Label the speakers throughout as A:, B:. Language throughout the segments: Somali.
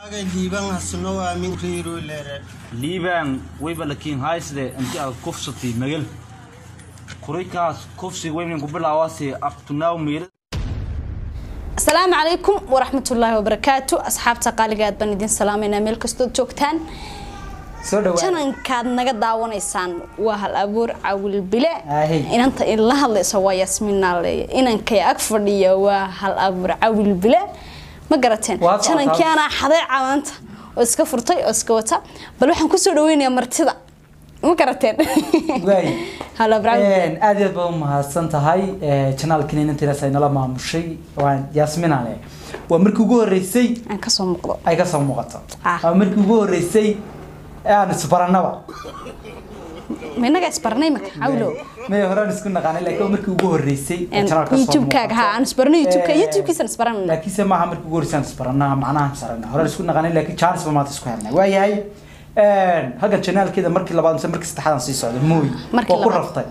A: liibaan hasno waa min riiro leere
B: liibaan wayba laakiin haysde intii aad kufsatay magal kurikaas kufsi weyn ku bilaawasi up to now meel
C: السلام عليكم ورحمة الله وبركاته أصحاب تقاليد بندين سلامنا ميل كستود جوكتان شنن كاد نجد داون إنسان وهال أبور عول بلا إن أنت الله اللي سوى ياسمين عليه إن أنك أكفر لي وهال أبور عول بلا ما قرتين شنن كان حدا عمانت واسكفرتي واسكوتا بلوحن كسر وين يا مرتضى ما قرتين هلا
D: براين أدي بوم هالسنة هاي channel كنين أنت رسائنا لما مشي وان ياسمين عليه ومركو جوه الرئيسي
C: أنا كسم مقطع
D: أي كسم مقطع ومركو جوه الرئيسي أنا سبرنا بقى
C: من نجس برنامج حاولوا
D: ما هران نسكن نقاني لكن مركو جوه الرئيسي
C: channel كسم يوتيوب كاج ها أنا سبرنا يوتيوب كيسن سبرنا
D: لكن سماها مركو جوه الرئيسي سبرنا معناها سرنا هران نسكن نقاني لكن channel ما تسكرنا ويا هاي هذا channel كده مركي لبعض نسمى مركي استحاضن سيسعود الموي وكل رفضي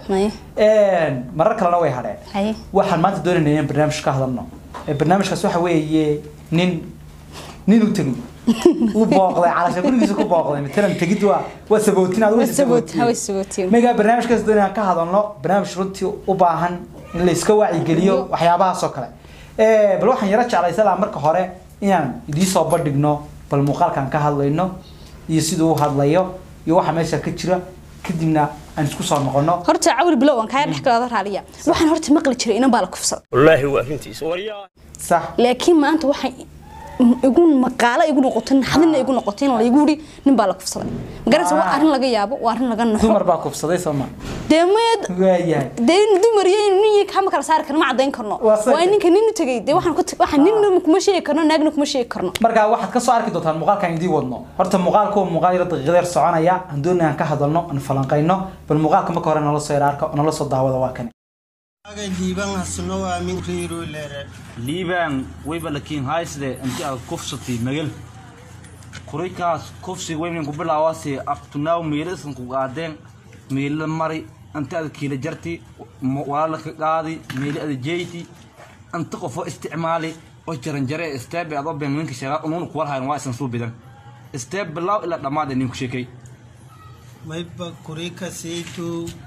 D: مرة كلا نوي هذا واحد ما تدور إنه برنامج كهذا برنامج كسوحة ويا نين وتني وباقي على شكل يسوق باقي مثلا تجدوا وسبوتين هذا وسبوتين ميجا برنامج كسدنا كهذا الله برنامج رنتي وباهن اللي يسكوا يجليو وحيابها سكرة بروح يرجع على سلام مركه هراء يعني يدي صبر دقنا بالمقال كان كهذا إنه يسيدو هادلايو iyo waxa meesha ka jira kadibna aan isku soo noqono
C: horta cawl bilow aan ka dhex kala raaliya waxaan horta maqli jiray inaan baa la kufsad
B: wallahi waa arintiis wariyaa
D: sax
C: laakiin maanta waxay igu maqaala igu noqotay xadina igu noqotay in la igu ri nin baa la kufsaday magaranaysa waa arin laga yaabo waa arin laga naxo
D: dumar baa kufsaday Soomaa
C: deemed
D: waayahay
C: deen dumar yeen nin kama kala saar karno ma cadeyn karno waa ninka nin u tagay de waxaan nin kuma sheegi karno naagna kuma sheegi karno
D: marka waxaad ka soo arki doontaan muuqaalkan idii wadno horta muuqaalku muuqaal yar daqiiqadeer soconaya aan doonayaan ka hadalno aan falanqeyno bal muuqaalka marka hore nala soo yararka nala soo daawada waa kan
A: liibaan hasno waa min riiro leere
B: liibaan wayba laakiin haysde intii aad kufsatay magal kurikaas kufsi weyn ku bilaawasi up to now meelisan ku qaadeen meel mari anta aad kiila jarti wala ka qaadi meel aad jeeyti anta qof isticmaali oo jaran jare step aad oo been ninka shaqo uu ku warhayn waa isan soo bidan step bilaw ila dhamaad ninku sheekay
A: mayba kurika seetu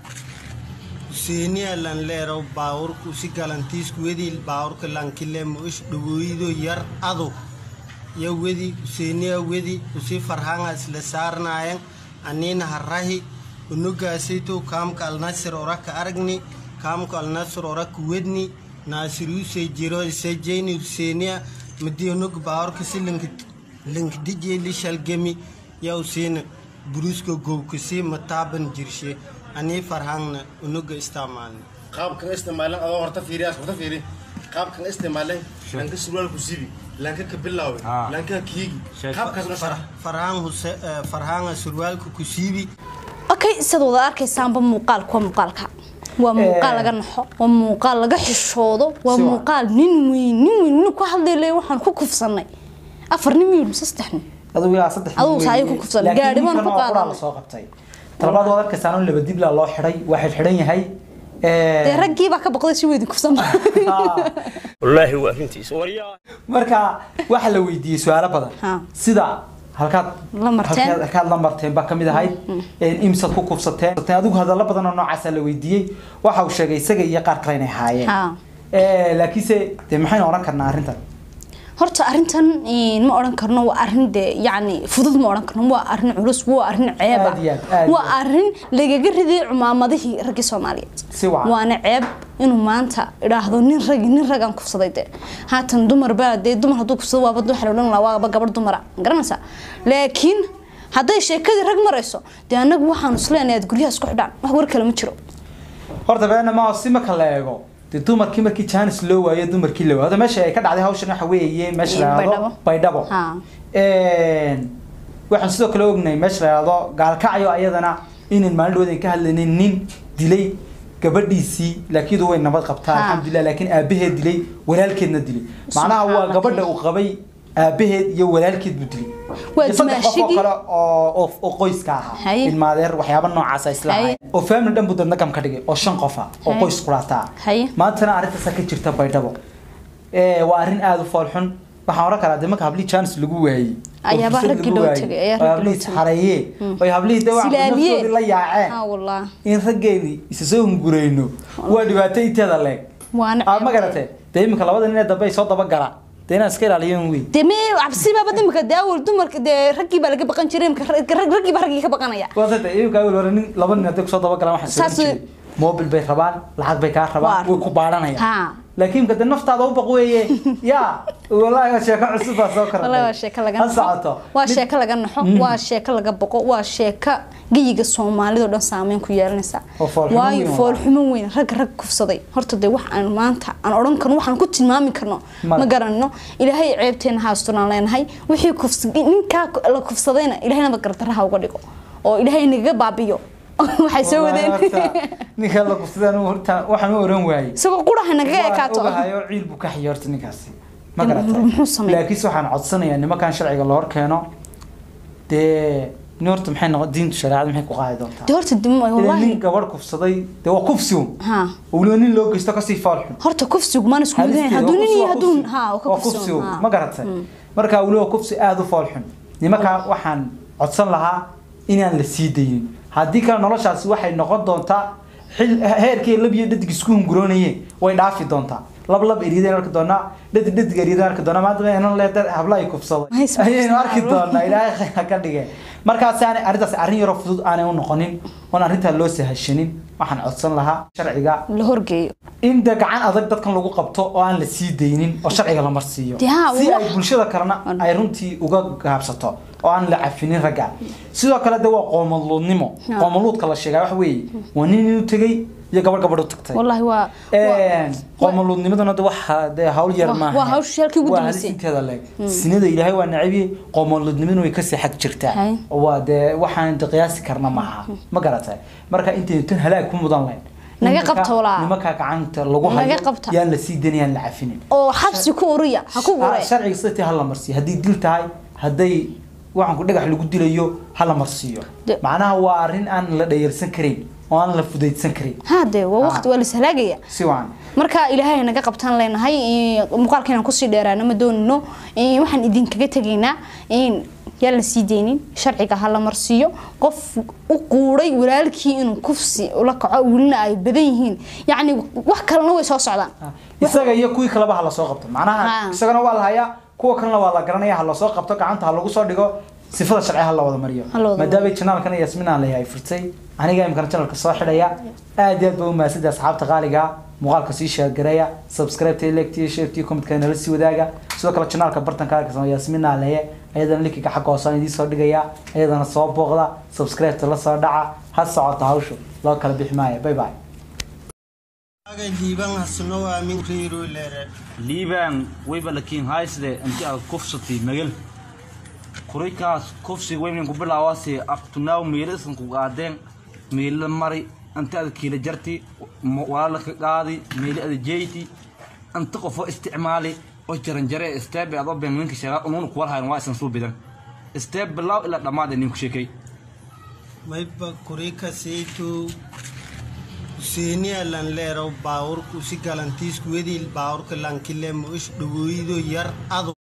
A: سينيا لان ليرو باور كوسي غالانتيس كودي باور كلان كيلم ايش دويدو يار ادو يا ودي سينيا ودي كوسي فرحان اسل سارناين انين هراهي ونغاسيتو كام كال ناصر وراك ارغني كام كال ناصر وراك ودني ناصرو سيجيرو سيجيني سينيا مديونو باور كسي لينك ديجي لي شالغمي يا سين بروسكو جو كسي متابن جيرشي أني فرحان ونوجا استعمالي.
E: قاب كان استعماله أو هرتا فيرياس هرتا فيري. قاب كان استعماله لانك سروال كوسيبي لانك كبلاوي لانك كيجي. قاب كان فرحان سروال كوسيبي.
C: أوكي سدوا ذاك السامب مقال كم مقالك. ومقال لجن حق ومقال لجح الشوضو ومقال نين كواحد اللي وحن كوكف صنّي. أفر نميل مسستحني.
D: هذا ويا صدق.
C: هذا صحيح كوكف صنّي. قاعد ما نقال.
D: طلبات وضع كسانون اللي بدي بلا الله حري واحد حري هاي
C: رجّي بقى بقدر شو يدك فصم
B: والله هو أنتي سوريا
D: مركا واحد لو يدي سؤال بدر سيدا هالكات لمرتين بقى كمية هاي إمسك كوكب ستين أدوك هذا الله بدر نوع عسل لو يدي واحد وشجع سجى يقار كرينه هاي لكن سه تمحين وراك النارنتا
C: horta arintan ma oran karno waa arin de yaani fudud ma oran karno waa arin culus waa arin ceeb waa arin lagaga riday cumaamadihii rag Soomaaliyeed waana ceeb inuu maanta iraahdo nin ragan kufsaday de haatan dumar baa de dumar haduu kufsado waa bad waxa la oran lahaa waa gabar dumar garanaysa laakiin haday sheekadii rag marayso de anagu waxaan isleenahay guryaha isku xidhan wax war kale ma jiro
D: horta baana ma sima kala eego dumar markii chance loo waayo dumarkii loo hada meesha ay ka dhacday hawshan waxa weeye meesha laado baydhabo waxaan sidoo kale ognay meesha laado gaalkacyo ayadana inaan maalin ka hadlaynay nin dilay gabadhiisii laakiin way nabad qabtaa alxamdulillah laakiin aabaheed dilay walaalkeedna dilay macnaha waa gabadha uu qabay aabaheed iyo walaalkeed buu dilay
C: وادماشيدي
D: oo qoyska ah ilmaadeer waxyaabo noocaas ah islaahay oo family dhan budadna kam ka dhigay oo shan qof ah oo qoys quraata maantana arintaas ka jirta baydhabo waa arin aad u foolxun waxaan oran karaa marka habli chance lagu waayay
C: ayaa baa rag loo tagay ayaa
D: habli xareeyay oo habli dawac naftoodi la yaaceen
C: wallaah
D: in raggeeni isa soo hungureyno waa dhibaatay tada leeg waana ma garatay deemka labada nin ee dambe soo daba gara deena iska ilaaliyeen way demee cabsiba badimka daawul dumarka de raggi baa laga baqan jiray raggi baa raggi ka baqanaya waasada iyo gaawil waran laba nin adag soo daba galaan waxa موبل بي ربان لعق بي كار ربان وكو بارانيا لكن كده نفطاده u baqweeye ya wallahi sheeko cusub baa soo karay
C: wallahi sheeko laga naxo waa sheeko laga naxo waa sheeko laga baqo waa sheeko giyiga Soomaalidu dhan saameyn ku yeelanaysa waayo fool xumo weyn rag kufsaday horta de wax aan maanta aan oran karno waxaan ku tilmaami karno ma garanno ilaahay ceebteen haastunaan leenahay wixii kufsaday ninka la kufsadayna ilaahayna ma gartaraha uga dhigo oo ilaahay naga baabiyo waxay soo wadeen
D: ninka la kufsadaan horta waxaan u oran waayay
C: soo quraha naga ekaato
D: hayo ciil bu ka xiyaartay ninkaasi ma garatay laakiin waxaan codsanayaa nimankan sharciga loo horkeeno de نورت محن دين شرعة محن قاعد دونتا.
C: دورت الدم والله.
D: لين قبر كفصدي ده وكفسيوم. ها. ولونين لو كيستا كسي فارح.
C: هرت كفسيوم ما نسكودين هدوني هدون ها
D: وكفسيوم ما قرأت. مركا ولو كفسي أذو فارحن. نمكا وحن عطسن لها إن السيدين. هديك نلاش على واحد نقد دونتا حل هيركي اللي بيدك سكون قرونية ويدافع دونتا. لب إريدنا كدونا لد إريدنا كدونا ما أدري أنا لا يدر هبلا يكفصل هي نارك دونا إلى كذا markaas aan arintaas arin yar fudud aan u noqonin oo arinta loo sahashanin waxaan codsan lahaa sharciga
C: la horgeeyo
D: in gacan adag dadkan lagu qabto oo aan la sii deynin oo sharciga la marsiiyo si ay bulshada kalena ay runtii uga gaabsato oo aan la cafinin raga sidoo kale waa qoomaluudka la sheegay wax weey waa nin inuu tagay iyo gabadh u tagtay
C: wallahi waa
D: qoomaluudnimadana waxa hawl yar ma
C: waa hawshalkii ugu dambeysay
D: inteeda leeg sinada ilaahay waa nacibi qoomaluudnimaduna way ka sii xaq jirtaa waa waxaan qiyaasi karna maaha ma garatay marka intay tan halaag ku mudan lahayn
C: naga qabto walaa
D: nimanka gacanta lagu hayo yaan la sii daniyaan la cafinin
C: oo xabsi ku uriya ha ku guray
D: sharciga sidii hal la marsiyo hadii dil tahay haday waxaan ku dhagax lagu dilayo hal la marsiyo macnaha waa arin aan la dheersan karin oo aan la fudeydsan karin
C: hade waa waqti wala salaagaya
D: si waan
C: marka ilaahay naga qabtaan leenahay muuqaalkeena ku sii dheeraana ma doonno waxaan idin kaga tageynaa in yalla sii deynin sharciga hal la marsiyo qof u quuray walaalkii inuu kufsi ula kaco wilna ay badan yihiin yaani wax kalena way soo socdaan
D: isaga iyo kuwii kala baxa la soo qabto macnaha isagana waa la hayaa kuwa kalena waa la garanaya hal la soo qabto gacanta hal lagu soo dhigo sifada sharciga hal la wada mariyo maadaama channelkan Yasmiina leeyahay furtay aniga imkan channelka soo xidhaya aad iyo aad baa u maasida asxaabta qaaliga muuqaalka sii share gareeya subscribe like share comment kana la sii wadaaga sidoo kale channelka bartanka ka Yasmiina leeyahay ayadana linkiga xaq hoosan idin soo dhigaya ayadana soo booqda subscribe la soo dhaca ha socoto hawshu loo kala bixmaaya bye bye
A: aga liiban hasno waa min riiro leere
B: liiban wayba laakiin haysde inta kufsati magal kurikaas kufsi weyn ku bilaawasi up to now meelisan ku qaadeen meel mari anta kiila jarti wala ka qaadi meel jeyti anta qof isticmaali oo jaran jare step ado ben winka shaqa unun ku warhayn waa isan soo bidan step bilaw ila dhamaad nin ku sheekay
A: mayba kurika seetu seeniya lan leero baawur ku si galantiis ku wedi baawur ka lan kile mu is dhuwiido yar ado